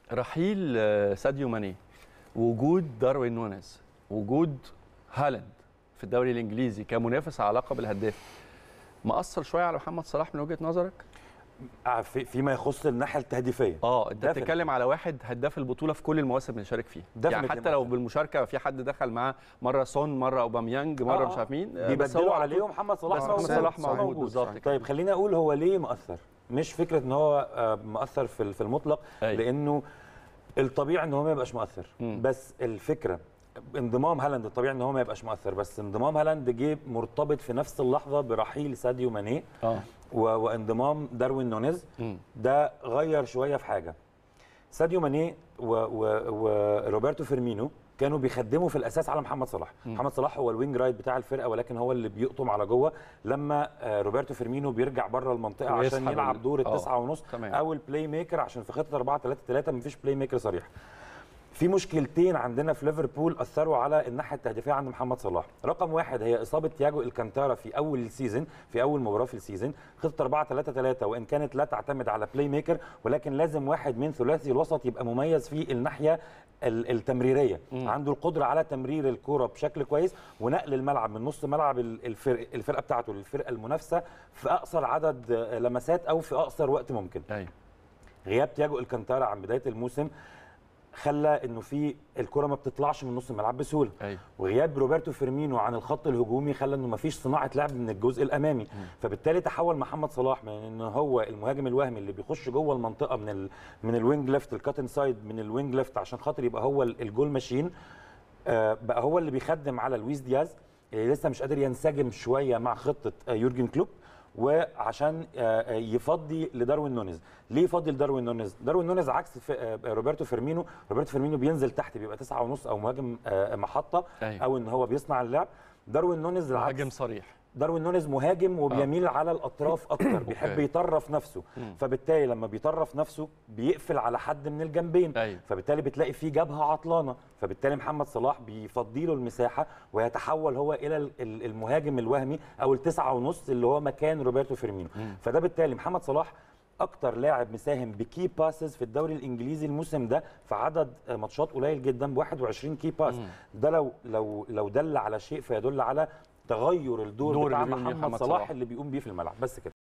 رحيل ساديو ماني، وجود داروين نونيز، وجود هالاند في الدوري الانجليزي كمنافس على لقب الهداف، مأثر شويه على محمد صلاح من وجهه نظرك؟ فيما يخص الناحيه التهديفيه. انت بتتكلم على واحد هداف البطوله في كل المواسم اللي شارك فيها، يعني حتى لو بالمشاركه في حد دخل معاه مره سون، مره اوباميانج، مره مش عارف مين، بيبدلوا عليه ومحمد صلاح بس محمد صلاح موجود بالظبط. طيب خليني اقول هو ليه مؤثر، مش فكره ان هو مؤثر في المطلق، لانه الطبيعي ان هو ما يبقاش مؤثر، بس الفكره انضمام هالاند الطبيعي ان هو ما يبقاش مؤثر، بس انضمام هالاند جه مرتبط في نفس اللحظه برحيل ساديو ماني وانضمام داروين نونيز. ده غير شويه في حاجه. ساديو ماني وروبرتو فيرمينو كانوا بيخدموا في الاساس على محمد صلاح. محمد صلاح هو الوينج رايت بتاع الفرقه، ولكن هو اللي بيقطم على جوه لما روبرتو فيرمينو بيرجع بره المنطقه عشان يلعب دور التسعة ونص او البلاي ميكر، عشان في خطه 4-3-3 مفيش بلاي ميكر صريح. في مشكلتين عندنا في ليفربول اثروا على الناحيه التهديفيه عند محمد صلاح. رقم واحد هي اصابه تياجو الكانتارا في اول السيزون، في اول مباراه في السيزون. خطه 4-3-3 وان كانت لا تعتمد على بلاي ميكر، ولكن لازم واحد من ثلاثي الوسط يبقى مميز في الناحيه التمريريه، عنده القدره على تمرير الكره بشكل كويس ونقل الملعب من نص ملعب الفرقه بتاعته للفرقه المنافسه في اقصر عدد لمسات او في اقصر وقت ممكن. غياب تياجو الكانتارا عن بدايه الموسم خلى انه في الكره ما بتطلعش من نص الملعب بسهوله. وغياب روبرتو فيرمينو عن الخط الهجومي خلى انه ما فيش صناعه لعب من الجزء الامامي. فبالتالي تحول محمد صلاح من ان هو المهاجم الوهمي اللي بيخش جوه المنطقه من الوينج ليفت، الكات انسايد من الوينج ليفت عشان خاطر يبقى هو الجول ماشين، بقى هو اللي بيخدم على لويس دياز اللي لسه مش قادر ينسجم شويه مع خطه يورجن كلوب، وعشان يفضي لداروين نونيز. ليه يفضي لداروين نونيز؟ داروين نونيز عكس روبرتو فيرمينو. روبرتو فيرمينو بينزل تحت بيبقى 9.5 او مهاجم محطه، او ان هو بيصنع اللعب. داروين نونيز مهاجم صريح. داروين نونيز مهاجم وبيميل على الاطراف اكتر، بيحب يطرف نفسه. فبالتالي لما بيطرف نفسه بيقفل على حد من الجنبين، فبالتالي بتلاقي فيه جبهه عطلانه، فبالتالي محمد صلاح بيفضي له المساحه ويتحول هو الى المهاجم الوهمي او ال9.5 اللي هو مكان روبرتو فيرمينو. فده بالتالي محمد صلاح اكتر لاعب مساهم بكي باسز في الدوري الانجليزي الموسم ده في عدد ماتشات قليل جدا ب 21 كي باس. ده لو دل على شيء فيدل على تغير الدور بتاع محمد صلاح اللي بيقوم بيه في الملعب. بس كده.